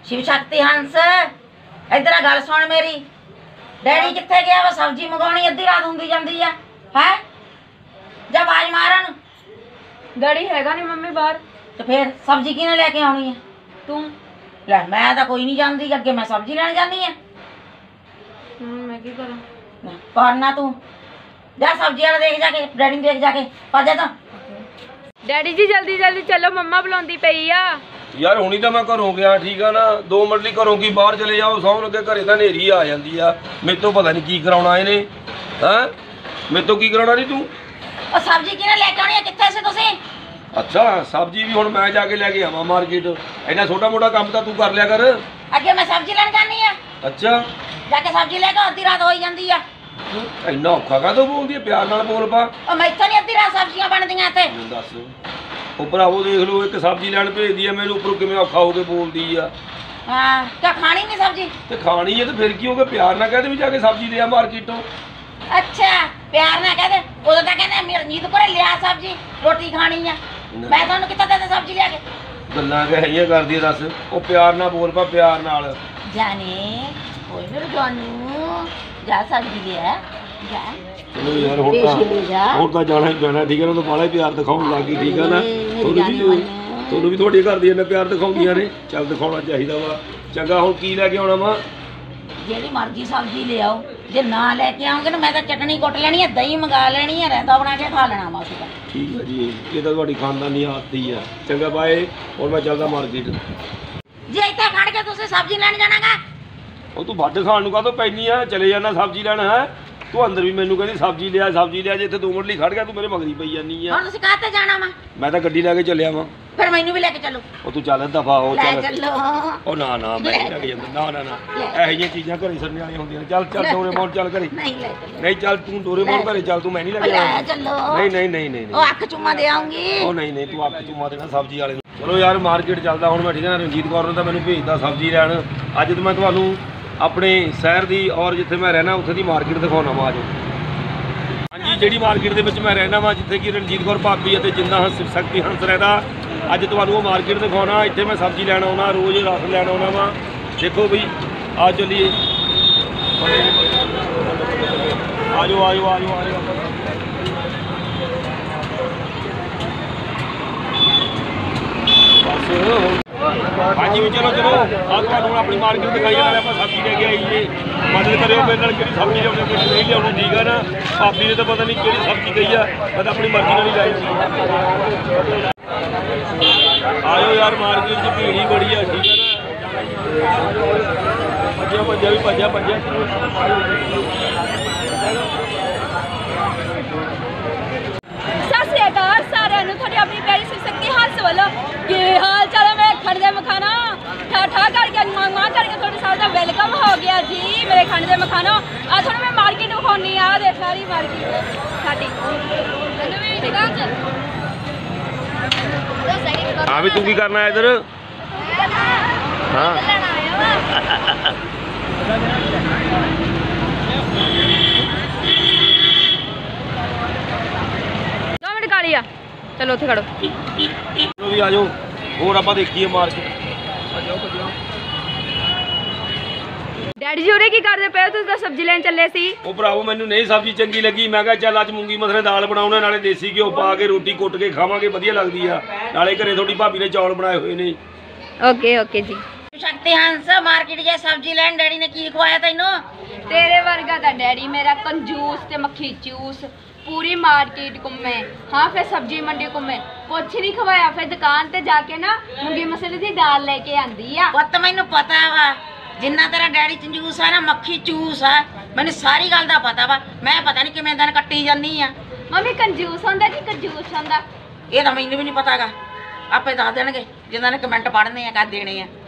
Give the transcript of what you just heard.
शिव शक्ति हंस इधर गल सुन मेरी। डैडी कित्थे गया वा? सब्जी मंगानी अद्धी रात हुंदी जांदी है जा आवाज मारन। डैडी हैगा नहीं मम्मी बाहर। तो फिर सब्जी किने लेके आनी है? तू ले मैं तो कोई नहीं जानती, अगे मैं सब्जी लैन जानी है। मैं की करा करना तू जा सब्जी वाला देख जाके, डैडी देख जाके पा जा। तो डैडी जी जल्दी जल्दी चलो, मम्मा बुलाउंदी पई आ। यार हुणी तो मैं घरों गया, ठीक है ना। 2 मिनट घरों की बाहर चले जाओ, सौ लगे घरे तो नेरी आ जाती है। मेरे तो पता नहीं की कराना इन्हें। हैं मेरे तो की कराना नहीं तू? और सब्जी किने लेके आनी है? कित्थे से तुसी? अच्छा सब्जी भी हुण मैं जाके लेके आवा मार्केट। इन्ना छोटा मोटा काम तो तू कर लिया कर। अगे मैं सब्जी लैन जानी है। अच्छा जाके सब्जी लेके अद्धी रात हो जाती है। इन्ना औखा काहतों बोलदी है? प्यार नाल बोल पा। और मैं इत्थे नहीं अद्धी रात सब्जियां बनदियां इत्थे। दस ਉਹ ਭਰਾਵੋ ਦੇਖ ਲਓ, ਇੱਕ ਸਬਜ਼ੀ ਲੈਣ ਭੇਜਦੀ ਆ ਮੈਨੂੰ, ਉੱਪਰੋਂ ਕਿਵੇਂ ਔਖਾ ਹੋ ਕੇ ਬੋਲਦੀ ਆ। ਹਾਂ ਕਿਆ ਖਾਣੀ ਨਹੀਂ ਸਬਜ਼ੀ? ਤੇ ਖਾਣੀ ਹੈ ਤੇ ਫਿਰ ਕੀ ਹੋ ਗਿਆ? ਪਿਆਰ ਨਾਲ ਕਹਦੇ ਵੀ ਜਾ ਕੇ ਸਬਜ਼ੀ ਲਿਆ ਮਾਰਕੀਟੋਂ। ਅੱਛਾ ਪਿਆਰ ਨਾਲ ਕਹਦੇ, ਉਦੋਂ ਤਾਂ ਕਹਿੰਦੇ ਰਣਜੀਤ ਕੋਲੇ ਲਿਆ ਸਬਜ਼ੀ, ਰੋਟੀ ਖਾਣੀ ਆ। ਮੈਂ ਤੁਹਾਨੂੰ ਕਿੱਥੇ ਦੇ ਸਬਜ਼ੀ ਲਿਆ ਕੇ? ਗੱਲਾਂ ਕਹੀਆਂ ਕਰਦੀ ਦੱਸ। ਉਹ ਪਿਆਰ ਨਾਲ ਬੋਲ ਪਾ, ਪਿਆਰ ਨਾਲ। ਜਾਨੇ ਕੋਈ ਮੇਰੇ ਜਾਨੂ ਜਾ ਸਬਜ਼ੀ ਲਿਆ ਜਾ। ਚਲੋ ਯਾਰ ਹੁਣ ਤਾਂ ਜਾਣਾ ਹੀ ਪੈਣਾ, ਠੀਕ ਹੈ ਨਾ। ਤਾਂ ਬਾਲਾ ਹੀ ਪਿਆਰ ਦਿਖਾਉਣ ਲੱਗ ਗਈ, ਠੀਕ ਹੈ ਨਾ। ਤੁਹਾਨੂੰ ਵੀ ਤੁਹਾਡੇ ਘਰ ਦੀ ਇੰਨਾ ਪਿਆਰ ਦਿਖਾਉਂਦੀਆਂ ਨੇ। ਚੱਲ ਦਿਖਾਉਣਾ ਚਾਹੀਦਾ ਵਾ। ਚੰਗਾ ਹੁਣ ਕੀ ਲੈ ਕੇ ਆਉਣਾ ਵਾ? ਜਿਹੜੀ ਮਰਜ਼ੀ ਸਬਜ਼ੀ ਲੈ ਆਓ। ਜੇ ਨਾ ਲੈ ਕੇ ਆਉਂਗੇ ਨਾ ਮੈਂ ਤਾਂ ਚਟਣੀ ਕੁੱਟ ਲੈਣੀ ਹੈ, ਦਹੀਂ ਮੰਗਾ ਲੈਣੀ ਹੈ, ਰਾਇਤਾ ਬਣਾ ਕੇ ਖਾ ਲੈਣਾ ਵਾ ਅਸੀਂ ਤਾਂ। ਠੀਕ ਹੈ ਜੀ, ਇਹ ਤਾਂ ਤੁਹਾਡੀ ਖਾਨਦਾਨੀ ਆਦਤ ਹੀ ਆ। ਚੰਗਾ ਬਾਏ, ਹੁਣ ਮੈਂ ਚੱਲਦਾ ਮਾਰਕੀਟ। ਜੇ ਇੱਥੇ ਖੜ ਕੇ ਤੁਸੀਂ ਸਬਜ਼ੀ ਲੈਣ ਜਾਣਾਗਾ? ਉਹ ਤੂੰ ਵੱਢ ਖਾਣ ਨੂੰ ਕਾਹਤੋਂ ਪੈਣੀ ਆ? ਚਲੇ ਜਾਣਾ ਸਬਜ਼ੀ ਲੈਣ। ਹੈ ਤੂੰ ਅੰਦਰ ਵੀ ਮੈਨੂੰ ਕਹਿੰਦੀ ਸਬਜ਼ੀ ਲਿਆ ਸਬਜ਼ੀ ਲਿਆ। ਜੇ ਇੱਥੇ 2 ਮਿੰਟ ਲਈ ਖੜ ਗਿਆ ਤੂੰ ਮੇਰੇ ਮਗਰੀ ਪਈ ਜਾਨੀ ਆ। ਹੁਣ ਤੁਸੀਂ ਕਾਹਤੇ ਜਾਣਾ ਵਾ? ਮੈਂ ਤਾਂ ਗੱਡੀ ਲੈ ਕੇ ਚੱਲਿਆ ਵਾਂ। ਫਿਰ ਮੈਨੂੰ ਵੀ ਲੈ ਕੇ ਚੱਲੋ। ਉਹ ਤੂੰ ਚੱਲ ਦਫਾ ਹੋ ਚੱਲ। ਚੱਲੋ। ਉਹ ਨਾ ਨਾ ਮੈਂ ਨਹੀਂ ਲੈ ਕੇ ਜਾਂਦਾ। ਨਾ ਨਾ ਨਾ ਇਹੋ ਜਿਹੀਆਂ ਚੀਜ਼ਾਂ ਘਰੇ ਸਰਨੇ ਵਾਲੀਆਂ ਹੁੰਦੀਆਂ ਨੇ। ਚੱਲ ਚੱਲ ਡੋਰੇਮੋਨ ਚੱਲ ਘਰੇ। ਨਹੀਂ ਲੈ ਚੱਲੋ। ਨਹੀਂ ਚੱਲ ਤੂੰ ਡੋਰੇਮੋਨ ਘਰੇ ਚੱਲ, ਤੂੰ ਮੈਂ ਨਹੀਂ ਲੈ ਕੇ ਜਾਣਾ। ਚੱਲੋ। ਨਹੀਂ ਨਹੀਂ ਨਹੀਂ ਨਹੀਂ ਉਹ ਅੱਖ ਚੁੰਮਾ ਦੇ ਆਉਂਗੀ। ਉਹ ਨਹੀਂ ਨਹੀਂ ਤੂੰ ਅੱਖ ਚੁੰਮਾ ਦੇਣਾ ਸਬਜ਼ੀ ਵਾਲੇ ਨੂੰ। ਚਲੋ ਯਾਰ ਮਾਰਕੀਟ ਚੱਲਦਾ ਹੁਣ ਮੈਂ, ਠੀਕ ਹੈ ਨਾ। ਰਣਜੀਤ ਕੌਰ ਨੇ ਤਾਂ ਮੈਨੂੰ ਭੇਜਦਾ ਸਬਜ਼ੀ ਲੈਣ। ਅੱਜ ਤਾਂ ਮੈਂ ਤੁਹਾਨੂੰ ਆਪਣੇ ਸ਼ਹਿਰ ਦੀ ਔਰ ਜਿੱਥੇ ਮੈਂ ਰਹਿਣਾ ਉੱਥੇ ਦੀ ਮਾਰਕੀਟ ਦਿਖਾਉਣਾ ਵਾ। ਅੱਜ ਹਾਂਜੀ ਜਿਹੜੀ ਮਾਰਕੀਟ ਦੇ ਵਿੱਚ ਮੈਂ ਰਹਿਣਾ ਵਾ, ਜਿੱਥੇ ਕਿ ਰਣਜੀਤ ਕੌਰ ਭਾਬੀ ਅਤੇ ਜਿੰਦਾ ਸ਼ਿਵ ਸ਼ਕਤੀ ਹੰਸ ਰਹਿੰਦਾ, ਅੱਜ ਤੁਹਾਨੂੰ ਉਹ ਮਾਰਕੀਟ ਦਿਖਾਉਣਾ। ਇੱਥੇ ਮੈਂ ਸਬਜ਼ੀ ਲੈਣ ਆਉਣਾ, ਰੋਜ਼ ਰਸ ਲੈਣ ਆਉਣਾ ਵਾ। ਦੇਖੋ ਬਈ ਆ ਚੱਲੀਏ। ਆਜੋ ਆਜੋ ਆਜੋ ਆਜੋ। ਬਸ ਹਾਂਜੀ ਵੀ ਚਲੋ ਚਲੋ ਆ ਤੁਹਾਨੂੰ ਆਪਣੀ ਮਾਰਕੀਟ ਦਿਖਾਈ ਜਾਣਾ। ਆਪਾਂ ਸਬਜ਼ੀ ਲੈ ਕੇ ਆਈਏ। ਮਦਦ ਕਰਿਓ ਮੇਰੇ ਨਾਲ, ਕਿਹੜੀ ਸਬਜ਼ੀ ਲਿਆਉਣੀ ਕਿਹੜੀ ਨਹੀਂ ਲਿਆਉਣੀ, ਠੀਕ ਹੈ ਨਾ। ਭਾਬੀ ਨੇ ਤਾਂ ਪਤਾ ਨਹੀਂ ਕਿਹੜੀ ਸਬਜ਼ੀ ਕਹੀ ਆ, ਮੈਂ ਤਾਂ ਆਪਣੀ ਮਰਜ਼ੀ ਨਾਲ ਹੀ ਲਾਈ ਸੀ। ਆਇਓ ਯਾਰ ਮਾਰਕੀਟ 'ਚ ਭੀੜ ਹੀ ਬੜੀ ਆ, ਠੀਕ ਹੈ ਨਾ। ਭੱਜਿਆ ਭੱਜਿਆ ਵੀ ਭੱਜਿਆ ਭੱਜਿਆ। ਸਤਿ ਸ਼੍ਰੀ ਅਕਾਲ ਸਾਰਿਆਂ ਨੂੰ। ਤੁਹਾਡੀ ਆਪਣੀ ਪਿਆਰੀ ਸ਼ਿਵ ਸ਼ਕਤੀ ਹੰਸ ਵੱਲੋਂ ਕੀ ਹਾਲ ਚਾਲ ਹੈ? ਮੈਂ ਖਾਣੇ ਦੇ ਮਖਾਨਾ ਠਾ ਠਾ ਕਰਕੇ ਮਾਂ ਕਰਕੇ ਤੁਹਾਡੇ ਸਾਰਿਆਂ ਦਾ ਵੈਲਕਮ ਹੋ ਗਿਆ ਜੀ ਮੇਰੇ ਖਾਣੇ ਦੇ ਮਖਾਨਾ। ਆ ਤੁਹਾਨੂੰ ਮੈਂ ਮਾਰਕੀਟ ਵਿਖਾਉਣੀ ਆ। ਦੇਖ ਸਾਰੀ ਮਾਰਕੀਟ ਸਾਡੀ। ਹਾਂ ਵੀ ਤੂੰ ਕੀ ਕਰਨਾ ਹੈ ਇੱਧਰ? ਹਾਂ ਕਾਲੀ ਆ। ਚਲੋ ਉੱਥੇ ਖੜੋ। ਚਲੋ ਵੀ ਆਜੋ ਹੋਰ ਆਪਾਂ ਦੇਖੀਏ ਮਾਰਕੀਟ। ਡੈਡੀ ਜੀ ਉਰੇ ਕੀ ਕਰਦੇ ਪਏ? ਤੁਸੀਂ ਤਾਂ ਸਬਜ਼ੀ ਲੈਣ ਚੱਲੇ ਸੀ। ਉਹ ਭਰਾਵੋ ਮੈਨੂੰ ਨਹੀਂ ਸਬਜ਼ੀ ਚੰਗੀ ਲੱਗੀ। ਮੈਂ ਕਿਹਾ ਚੱਲ ਅੱਜ ਮੂੰਗੀ ਮਸਰੇ ਦਾਲ ਬਣਾਉਣਾ, ਨਾਲੇ ਦੇਸੀ ਘਿਓ ਪਾ ਕੇ ਰੋਟੀ ਕੁੱਟ ਕੇ ਖਾਵਾਂਗੇ, ਵਧੀਆ ਲੱਗਦੀ ਆ। ਨਾਲੇ ਘਰੇ ਤੁਹਾਡੀ ਭਾਬੀ ਨੇ ਚੌਲ ਬਣਾਏ ਹੋਏ ਨੇ। ਓਕੇ ਓਕੇ ਜੀ। ਸ਼ਕਤੀ ਹੰਸ ਮਾਰਕੀਟ ਜੇ ਸਬਜ਼ੀ ਲੈਣ ਡੈਡੀ ਨੇ ਕੀ ਖਵਾਇਆ ਤੈਨੂੰ? ਤੇਰੇ ਵਰਗਾ ਤਾਂ ਡੈਡੀ ਮੇਰਾ ਕੰਜੂਸ ਤੇ ਮੱਖੀ ਚੂਸ। पूरी मार्केट घूमे, हाँ फिर सब्जी मंडी घूमे, कुछ नहीं खवाया। फिर दुकान ते जाके ना मूंगी मसरे दी दाल लेके आंदी आ। पुत्त मैनू पता वा जिन्ना तेरा डैडी कंजूस है ना मक्खी चूस है, मैनू सारी गल दा पता वा। मैं पता नहीं किवें दिन कट्टी जानी आ। मम्मी कंजूस होंदा कि कंजूस होंदा? ये तो मैनू भी नहीं पता गा, आपे दस देणगे जिन्हां ने कमेंट पढ़ने आ कर देने आ।